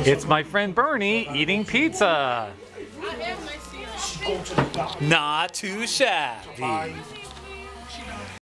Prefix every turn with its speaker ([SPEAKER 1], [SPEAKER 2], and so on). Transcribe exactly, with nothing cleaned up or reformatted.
[SPEAKER 1] It's my friend Bernie eating pizza. Not too shabby.